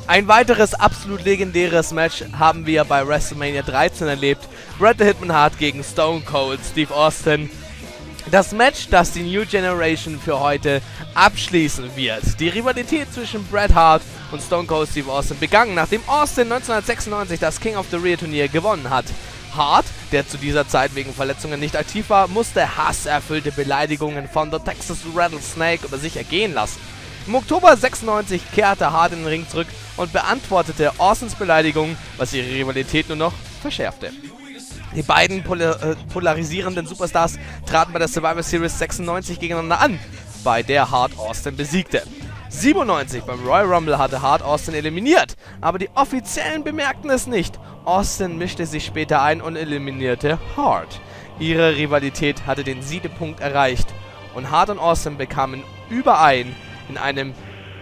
Ein weiteres absolut legendäres Match haben wir bei WrestleMania 13 erlebt. Bret the Hitman Hart gegen Stone Cold Steve Austin. Das Match, das die New Generation für heute abschließen wird. Die Rivalität zwischen Bret Hart und Stone Cold Steve Austin begann, nachdem Austin 1996 das King of the Rear Turnier gewonnen hat. Hart, der zu dieser Zeit wegen Verletzungen nicht aktiv war, musste hasserfüllte Beleidigungen von The Texas Rattlesnake über sich ergehen lassen. Im Oktober 96 kehrte Hart in den Ring zurück und beantwortete Austins Beleidigung, was ihre Rivalität nur noch verschärfte. Die beiden polarisierenden Superstars traten bei der Survivor Series 96 gegeneinander an, bei der Hart Austin besiegte. 97 beim Royal Rumble hatte Hart Austin eliminiert, aber die Offiziellen bemerkten es nicht. Austin mischte sich später ein und eliminierte Hart. Ihre Rivalität hatte den Siedepunkt erreicht und Hart und Austin kamen überein in einem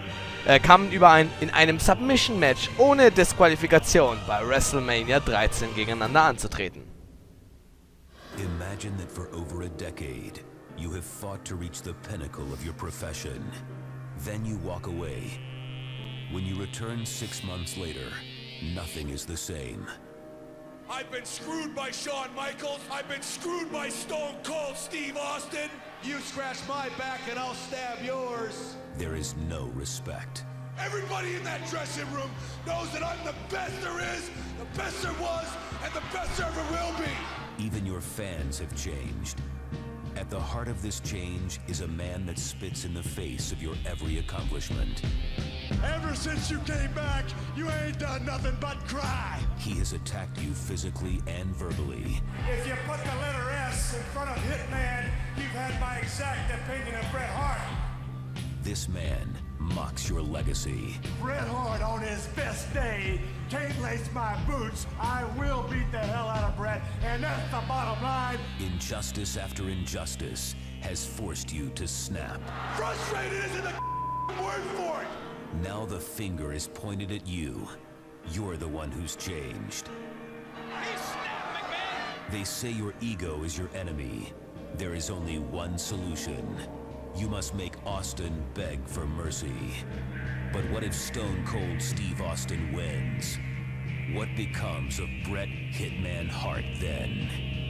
Submission-Match ohne Disqualifikation bei WrestleMania 13 gegeneinander anzutreten. Imagine that for over a decade, you have fought to reach the pinnacle of your profession. Then you walk away. When you return 6 months later, nothing is the same. I've been screwed by Shawn Michaels. I've been screwed by Stone Cold Steve Austin. You scratch my back and I'll stab yours. There is no respect. Everybody in that dressing room knows that I'm the best there is, the best there was, and the best there ever will be. Even your fans have changed. At the heart of this change is a man that spits in the face of your every accomplishment. Ever since you came back, you ain't done nothing but cry. He has attacked you physically and verbally. If you put the letter S in front of Hitman, you've had my exact opinion of Bret Hart. This man mocks your legacy. Bret Hart on his best day can't lace my boots. I will beat the hell out of Bret, and that's the bottom line. Injustice after injustice has forced you to snap. Frustrated isn't the word for it. Now the finger is pointed at you. You're the one who's changed. He snapped, McMahon. They say your ego is your enemy. There is only one solution. You must make Austin beg for mercy. But what if Stone Cold Steve Austin wins? What becomes of Bret Hitman Hart then?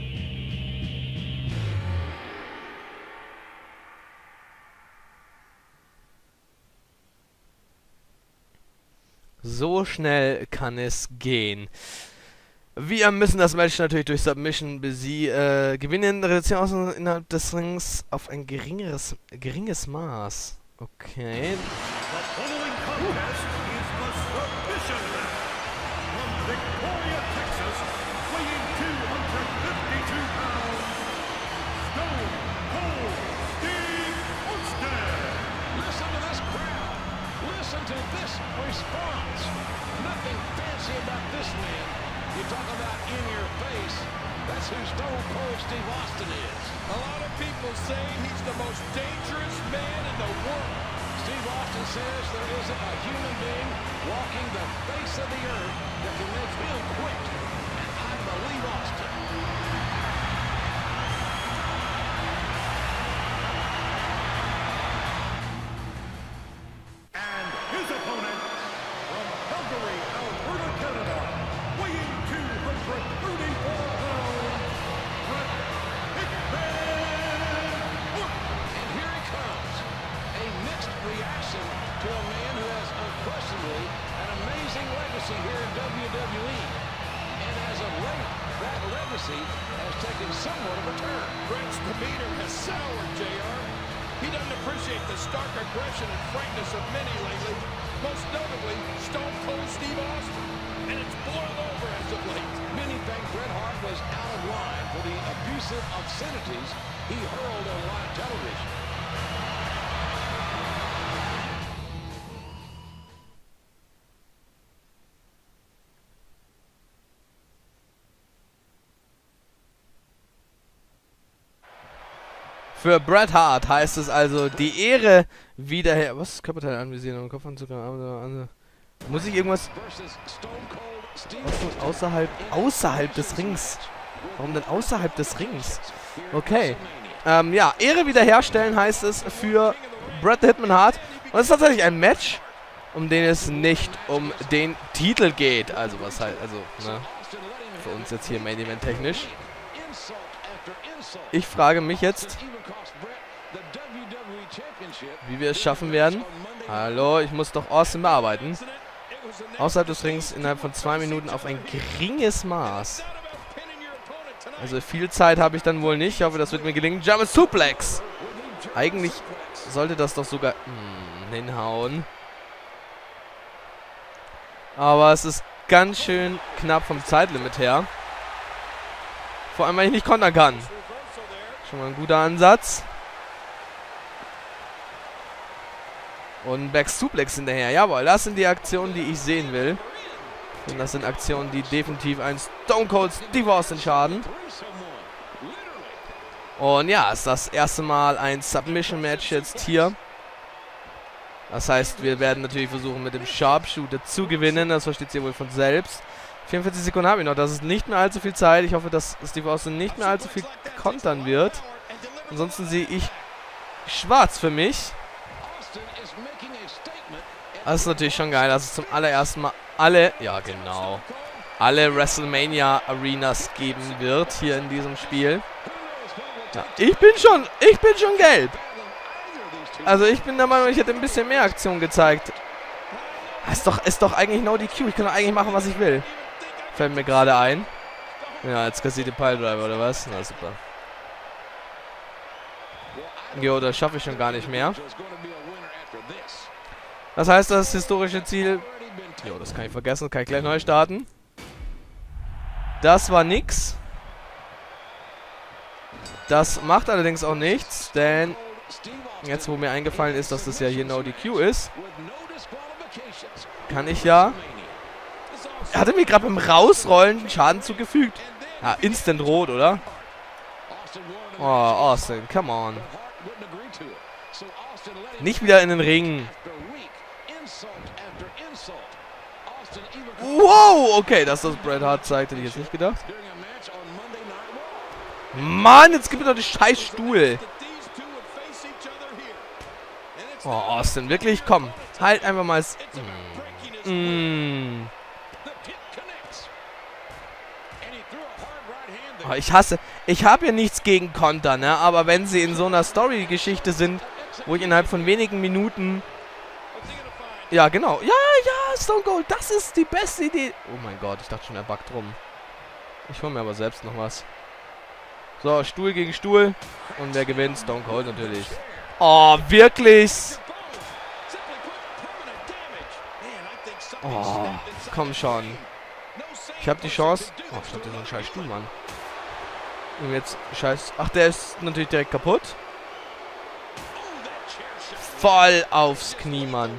So schnell kann es gehen. Wir müssen das Match natürlich durch Submission gewinnen. Reduzieren Austin innerhalb des Rings auf ein geringes Maß. Okay. You talk about in your face, that's who Stone Cold Steve Austin is. A lot of people say he's the most dangerous man in the world. Steve Austin says there isn't a human being walking the face of the earth that can make him quit. And I believe Austin. And his opponent from Calgary, Alberta, Canada, weighing 234 pounds, Bret Hitman Hart. And here he comes. A mixed reaction to a man who has unquestionably an amazing legacy here in WWE. And as of late, that legacy has taken somewhat of a turn. Bret's demeanor has soured, JR. He doesn't appreciate the stark aggression and frankness of many lately, most notably Stone Cold Steve Austin. And it's boiled over as of late. Many think Bret Hart was out of line for the abusive obscenities he hurled on live television. Für Bret Hart heißt es also die Ehre wiederher. Was? Körperteile anvisieren und Kopfanzug. Muss ich irgendwas außerhalb des Rings? Warum denn außerhalb des Rings? Okay. Ja, Ehre wiederherstellen heißt es für Bret the Hitman Hart. Und es ist tatsächlich ein Match, um den es nicht um den Titel geht. Also was halt, also, ne? Für uns jetzt hier Main Event technisch. Ich frage mich jetzt, wie wir es schaffen werden. Hallo, ich muss doch Austin bearbeiten. Außerhalb des Rings innerhalb von 2 Minuten auf ein geringes Maß. Also viel Zeit habe ich dann wohl nicht. Ich hoffe, das wird mir gelingen. German Suplex. Eigentlich sollte das doch sogar hinhauen. Aber es ist ganz schön knapp vom Zeitlimit her. Vor allem, weil ich nicht kontern kann. Schon mal ein guter Ansatz. Und Back Suplex hinterher. Jawohl, das sind die Aktionen, die ich sehen will. Und das sind Aktionen, die definitiv ein Stone Cold Steve Austin schaden. Und ja, ist das erste Mal ein Submission-Match jetzt hier. Das heißt, wir werden natürlich versuchen, mit dem Sharpshooter zu gewinnen. Das versteht ihr wohl von selbst. 44 Sekunden habe ich noch. Das ist nicht mehr allzu viel Zeit. Ich hoffe, dass Steve Austin nicht mehr allzu viel kontern wird. Ansonsten sehe ich schwarz für mich. Das ist natürlich schon geil, dass es zum allerersten Mal alle WrestleMania Arenas geben wird hier in diesem Spiel. Ja, ich bin schon gelb. Also ich bin der Meinung, ich hätte ein bisschen mehr Aktion gezeigt. Ist doch eigentlich no DQ. Ich kann doch eigentlich machen, was ich will. Fällt mir gerade ein. Ja, jetzt kassiert die Piledriver oder was? Na super. Jo, das schaffe ich schon gar nicht mehr. Das heißt, das historische Ziel... Jo, das kann ich vergessen. Kann ich gleich neu starten. Das war nix. Das macht allerdings auch nichts, denn... Jetzt, wo mir eingefallen ist, dass das ja hier no DQ ist, kann ich ja... Er hatte mir gerade beim Rausrollen Schaden zugefügt. Ja, instant rot, oder? Oh, Austin, come on. Nicht wieder in den Ring. Wow, okay, dass das Bret Hart zeigt, hätte ich jetzt nicht gedacht. Mann, jetzt gibt es doch den scheiß Stuhl. Oh, Austin, wirklich, komm. Halt einfach mal... Oh, ich habe ja nichts gegen Konter, ne? Aber wenn sie in so einer Story-Geschichte sind, wo ich innerhalb von wenigen Minuten... Ja, genau. Ja, Stone Cold, das ist die beste Idee. Oh mein Gott, ich dachte schon, er backt rum. Ich hole mir aber selbst noch was. So, Stuhl gegen Stuhl. Und wer gewinnt? Stone Cold natürlich. Oh, wirklich? Oh, komm schon. Ich habe die Chance. Oh, ich hab so einen scheiß Stuhl, Mann. Und jetzt scheiß... Ach, der ist natürlich direkt kaputt. Voll aufs Knie, Mann.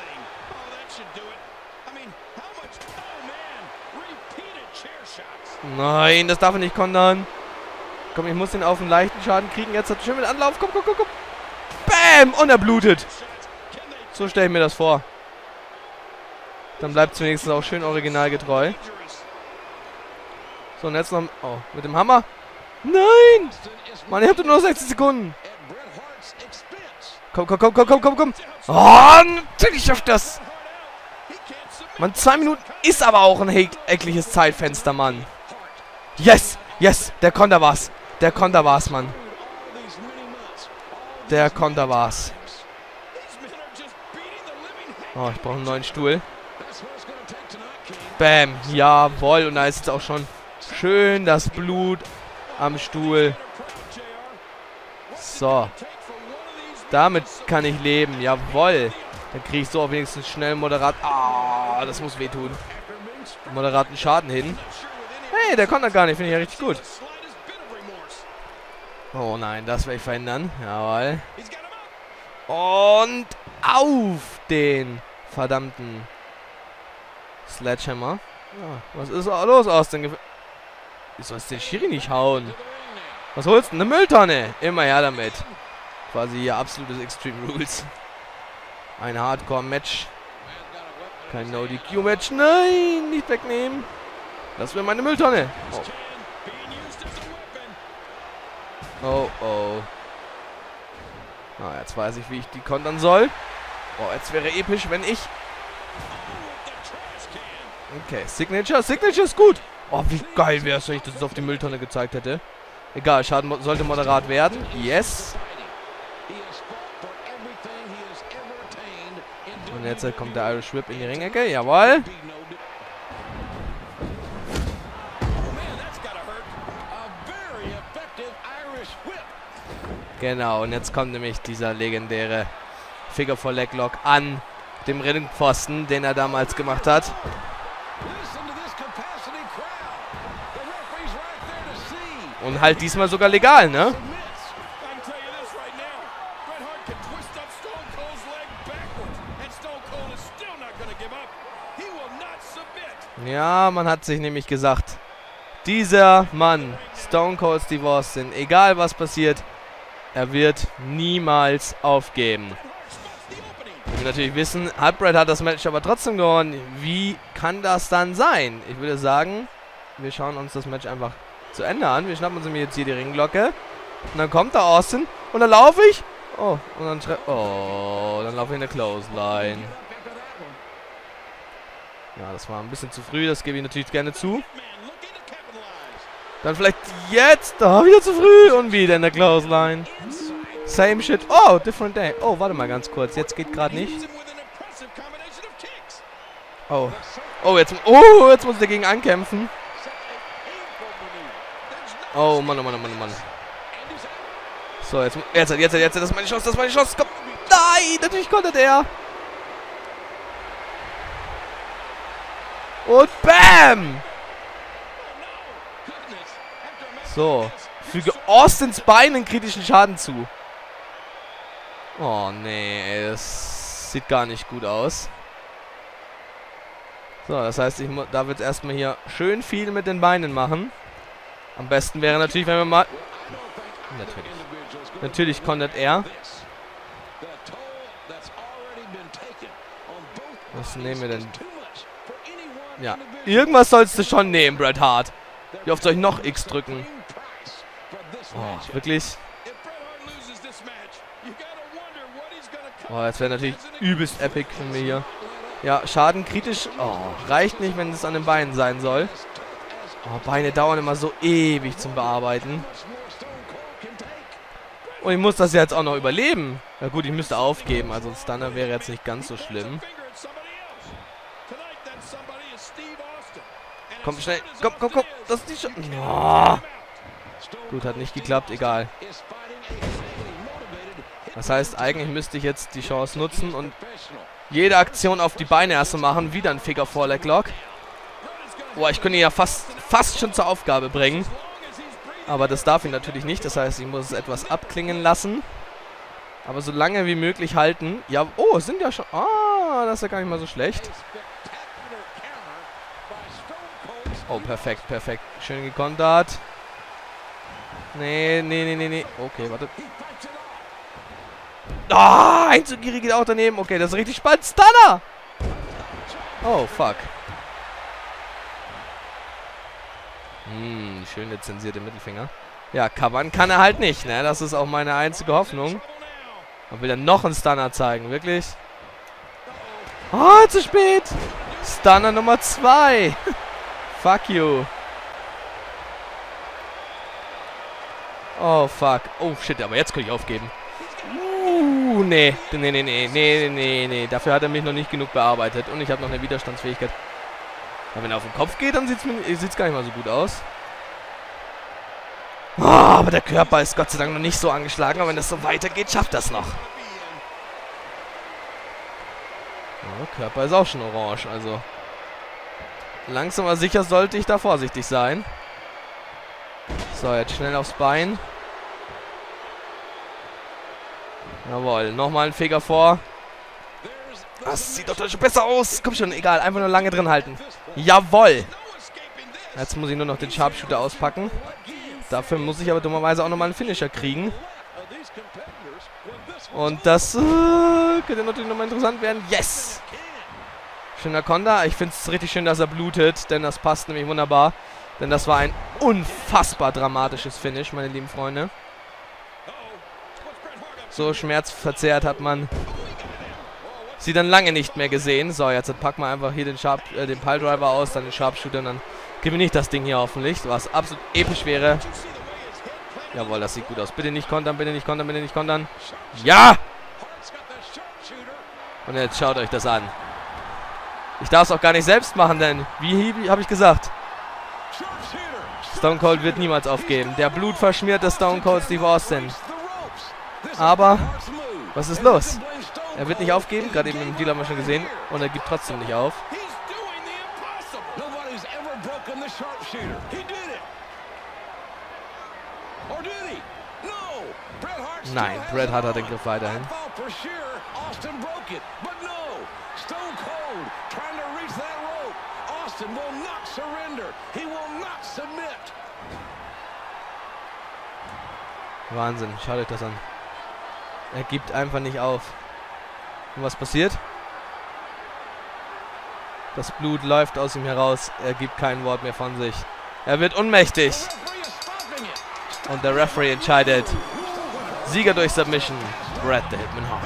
Nein, das darf er nicht kontern. Komm, ich muss den auf einen leichten Schaden kriegen. Jetzt hat er schön mit Anlauf. Komm. Bam! Und er blutet. So stelle ich mir das vor. Dann bleibt es wenigstens auch schön originalgetreu. So, und jetzt noch... Oh, mit dem Hammer. Nein! Mann, ihr habt nur noch 60 Sekunden. Komm. Oh, natürlich schafft das. Mann, 2 Minuten ist aber auch ein ekliges Zeitfenster, Mann. Yes, der Konter war's. Mann. Der Konter war's. Oh, ich brauche einen neuen Stuhl. Bam, jawohl. Und da ist jetzt auch schon schön das Blut am Stuhl. So. Damit kann ich leben, jawohl. Dann kriege ich so auch wenigstens schnell moderat... Ah, das muss wehtun. Moderaten Schaden hin. Hey, der konnte gar nicht, finde ich ja richtig gut. Oh nein, das werde ich verhindern. Jawohl. Und auf den verdammten Sledgehammer. Ja, was ist los, Austin? Wie sollst du den Schiri nicht hauen? Was holst du? Eine Mülltonne. Immer her damit. Quasi hier absolutes Extreme Rules. Ein Hardcore-Match. Kein No-DQ-Match. Nein, nicht wegnehmen. Das wäre meine Mülltonne. Oh. Ah, jetzt weiß ich, wie ich die kontern soll. Oh, jetzt wäre episch, wenn ich Okay, Signature ist gut. Oh, wie geil wäre es, wenn ich das auf die Mülltonne gezeigt hätte. Egal, Schaden sollte moderat werden. Yes. Und jetzt kommt der Irish Whip in die Ringecke. Jawohl. Genau, und jetzt kommt nämlich dieser legendäre Figure 4 Leglock an dem Ringpfosten, den er damals gemacht hat. Und halt diesmal sogar legal, ne? Ja, man hat sich nämlich gesagt, dieser Mann, Stone Cold Steve Austin, egal was passiert, er wird niemals aufgeben. Wir natürlich wissen, Bret hat das Match aber trotzdem gewonnen. Wie kann das dann sein? Ich würde sagen, wir schauen uns das Match einfach zu Ende an. Wir schnappen uns nämlich jetzt hier die Ringglocke. Und dann kommt da Austin. Und dann laufe ich. Oh, und dann dann laufe ich in der Clothesline. Ja, das war ein bisschen zu früh. Das gebe ich natürlich gerne zu. Dann vielleicht jetzt. Oh, wieder zu früh. Und wieder in der Clothesline. Same shit. Oh, different day. Oh, warte mal ganz kurz. Jetzt geht gerade nicht. Oh. Oh, jetzt muss ich dagegen ankämpfen. Oh, Mann, oh Mann, oh Mann, oh Mann. So, jetzt, das ist meine Chance, das ist meine Chance. Komm. Nein, natürlich konnte der. Und BAM! So. Füge Austins Beinen kritischen Schaden zu. Oh, nee, ey, das sieht gar nicht gut aus. So, das heißt, ich darf jetzt erstmal hier schön viel mit den Beinen machen. Am besten wäre natürlich, wenn wir mal... Natürlich kontert er. Was nehmen wir denn? Ja, irgendwas sollst du schon nehmen, Bret Hart. Wie oft soll ich noch X drücken? Oh, wirklich? Oh, das wäre natürlich übelst epic von mir hier. Ja, Schaden kritisch. Oh, reicht nicht, wenn es an den Beinen sein soll. Oh, Beine dauern immer so ewig zum Bearbeiten. Und ich muss das jetzt auch noch überleben. Ja gut, ich müsste aufgeben, also ein Stunner wäre jetzt nicht ganz so schlimm. Komm, schnell. Komm, komm, komm. Das ist die Chance. Oh. Gut, hat nicht geklappt, egal. Das heißt, eigentlich müsste ich jetzt die Chance nutzen und jede Aktion auf die Beine erst machen. Wieder ein Figure 4 Leglock. Boah, ich könnte ihn ja fast schon zur Aufgabe bringen. Aber das darf ihn natürlich nicht. Das heißt, ich muss es etwas abklingen lassen. Aber so lange wie möglich halten. Ja, oh, es sind ja schon... Ah, das ist ja gar nicht mal so schlecht. Oh, perfekt, perfekt. Schön gekontert. Nee, nee, nee, nee, nee. Okay, warte. Ah, Einzugiri geht auch daneben. Okay, das ist richtig spannend. Stunner! Oh, fuck. Schön der zensierte Mittelfinger. Ja, covern kann er halt nicht, ne? Das ist auch meine einzige Hoffnung. Und will er noch einen Stunner zeigen, wirklich? Oh, zu spät! Stunner Nummer 2! Fuck you. Oh, fuck. Oh, shit, aber jetzt kann ich aufgeben. Nee. Nee. Dafür hat er mich noch nicht genug bearbeitet. Und ich habe noch eine Widerstandsfähigkeit. Aber wenn er auf den Kopf geht, dann sieht's gar nicht mal so gut aus. Oh, aber der Körper ist Gott sei Dank noch nicht so angeschlagen. Aber wenn das so weitergeht, schafft das noch. Oh, Körper ist auch schon orange, also... Langsam aber sicher sollte ich da vorsichtig sein. So, jetzt schnell aufs Bein. Jawohl, nochmal ein Figure 4. Das sieht doch schon besser aus. Komm schon, egal, einfach nur lange drin halten. Jawohl. Jetzt muss ich nur noch den Sharpshooter auspacken. Dafür muss ich aber dummerweise auch nochmal einen Finisher kriegen. Und das könnte natürlich nochmal interessant werden. Yes! Schöner Konter. Ich finde es richtig schön, dass er blutet, denn das passt nämlich wunderbar. Denn das war ein unfassbar dramatisches Finish, meine lieben Freunde. So schmerzverzerrt hat man sie dann lange nicht mehr gesehen. So, jetzt packen wir einfach hier den Piledriver aus, dann den Sharpshooter und dann gewinne ich das Ding hier hoffentlich, was absolut episch wäre. Jawohl, das sieht gut aus. Bitte nicht kontern, bitte nicht kontern, bitte nicht kontern. Ja! Und jetzt schaut euch das an. Ich darf es auch gar nicht selbst machen, denn, wie habe ich gesagt, Stone Cold wird niemals aufgeben. Der blutverschmierte Stone Cold Steve Austin. Aber, was ist los? Er wird nicht aufgeben, gerade eben im Deal haben wir schon gesehen. Und er gibt trotzdem nicht auf. Nein, Bret Hart hat den Griff weiterhin. Wahnsinn, schaut euch das an. Er gibt einfach nicht auf. Und was passiert? Das Blut läuft aus ihm heraus. Er gibt kein Wort mehr von sich. Er wird ohnmächtig. Und der Referee entscheidet. Sieger durch Submission. Bret the Hitman Hart.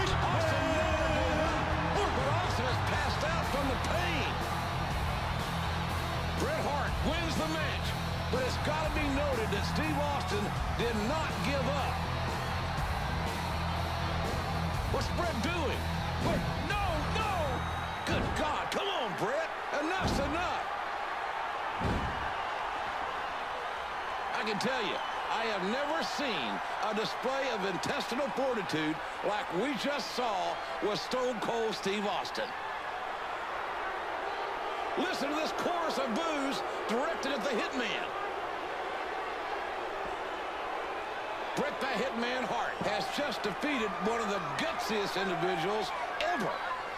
Bret Hart wins the match, but it's got to be noted that Steve Austin did not give up. What's Bret doing? Wait, no, no! Good God, come on, Bret! Enough's enough! I can tell you, I have never seen a display of intestinal fortitude like we just saw with Stone Cold Steve Austin. Listen to this chorus of boos directed at the Hitman. Bret the Hitman Hart has just defeated one of the gutsiest individuals ever.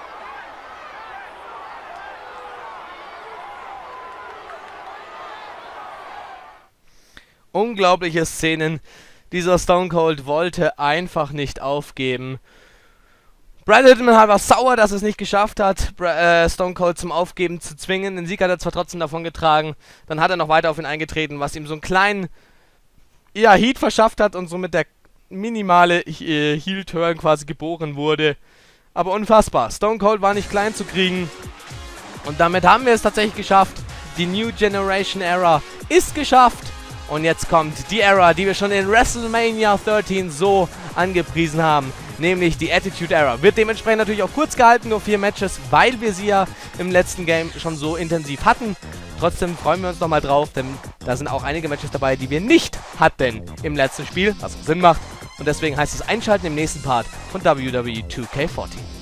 Unglaubliche Szenen. Dieser Stone Cold wollte einfach nicht aufgeben. Bret Hitman Hart war sauer, dass es nicht geschafft hat, Stone Cold zum Aufgeben zu zwingen. Den Sieg hat er zwar trotzdem davon getragen. Dann hat er noch weiter auf ihn eingetreten, was ihm so einen kleinen Heat verschafft hat und somit der minimale Heel-Turn quasi geboren wurde. Aber unfassbar. Stone Cold war nicht klein zu kriegen. Und damit haben wir es tatsächlich geschafft. Die New Generation Era ist geschafft. Und jetzt kommt die Era, die wir schon in WrestleMania 13 so angepriesen haben. Nämlich die Attitude Era. Wird dementsprechend natürlich auch kurz gehalten, nur 4 Matches, weil wir sie ja im letzten Game schon so intensiv hatten. Trotzdem freuen wir uns nochmal drauf, denn da sind auch einige Matches dabei, die wir nicht hatten im letzten Spiel, was auch Sinn macht. Und deswegen heißt es einschalten im nächsten Part von WWE 2K14.